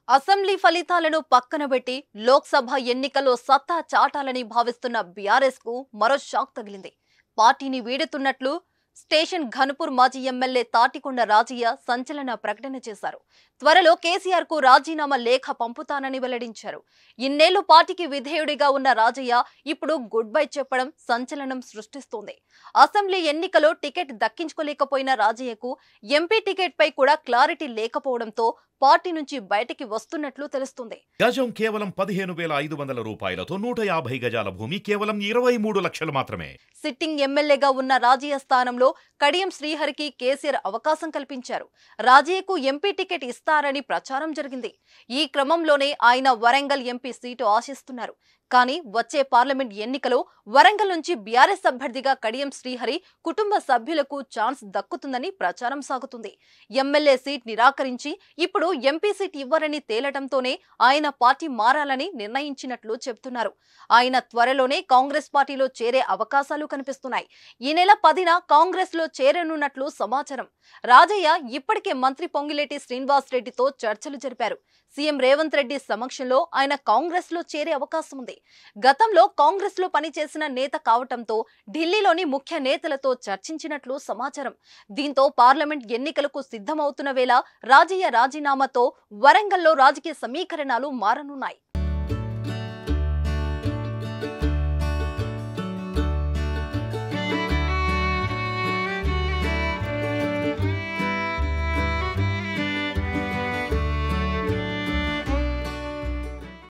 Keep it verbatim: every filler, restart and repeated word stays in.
Assembly ఫలితాలను పక్కనబెట్టి లోక్సభ ఎన్నికల్లో సత్తా చాటాలని భావిస్తున్న బీఆర్ఎస్ కు మరో షాక్ తగిలింది. పార్టీని వీడుతున్నట్లు స్టేషన్ ఘనపూర్ మాజీ ఎమ్మెల్యే తాటికొండ రాజయ్య సంచలన ప్రకటన చేశారు. త్వరలో కేసీఆర్ కు రాజీనామా లేఖ పంపుతానని వెల్లడించారు. ఇన్నేళ్లు పార్టీకి విధేయుడిగా ఉన్న రాజయ్య ఇప్పుడు గుడ్ బై చెప్పడం సంచలనం సృష్టిస్తోంది. అసెంబ్లీ ఎన్నికలో టికెట్ దక్కించుకోలేకపోయిన రాజయ్యకు ఎంపీ టికెట్ పై కూడా క్లారిటీ లేకపోవడంతో పార్టీ నుంచి బయటికి వస్తున్నట్లు తెలుస్తుంది. గజం కేవలం పదిహేను వేల ఐదు వందల రూపాయలతో నూట యాభై గజాల భూమి కేవలం ఇరవై మూడు లక్షలు మాత్రమే. సిట్టింగ్ ఎమ్మెల్యేగా ఉన్న రాజయ్య స్థానంలో కడియం శ్రీహరికి కేసీఆర్ అవకాశం కల్పించారు. రాజయ్యకు ఎంపీ టికెట్ ఇస్తారని ప్రచారం జరిగింది. ఈ క్రమంలోనే ఆయన వరంగల్ ఎంపీ సీటు ఆశిస్తున్నారు. కానీ వచ్చే పార్లమెంట్ ఎన్నికలో వరంగల్ నుంచి బీఆర్ఎస్ అభ్యర్థిగా కడియం శ్రీహరి కుటుంబ సభ్యులకు ఛాన్స్ దక్కుతుందని ప్రచారం సాగుతుంది. ఎమ్మెల్యే సీట్ నిరాకరించి ఇప్పుడు ఎంపీ సీట్ ఇవ్వరని తేలటంతోనే ఆయన పార్టీ మారాలని నిర్ణయించినట్లు చెబుతున్నారు. ఆయన త్వరలోనే కాంగ్రెస్ పార్టీలో చేరే అవకాశాలు కనిపిస్తున్నాయి. ఈ నెల పదిన కాంగ్రెస్ లో చేరనున్నట్లు సమాచారం. రాజయ్య ఇప్పటికే మంత్రి పొంగిలేటి శ్రీనివాస్ రెడ్డితో చర్చలు జరిపారు. సీఎం రేవంత్ రెడ్డి సమక్షంలో ఆయన కాంగ్రెస్ లో చేరే అవకాశం ఉంది. గతంలో కాంగ్రెస్ లో పనిచేసిన నేత కావటంతో ఢిల్లీలోని ముఖ్య నేతలతో చర్చించినట్లు సమాచారం. దీంతో పార్లమెంట్ ఎన్నికలకు సిద్ధమవుతున్న వేళ రాజయ్య రాజీనామాతో వరంగల్లో రాజకీయ సమీకరణాలు మారనున్నాయి.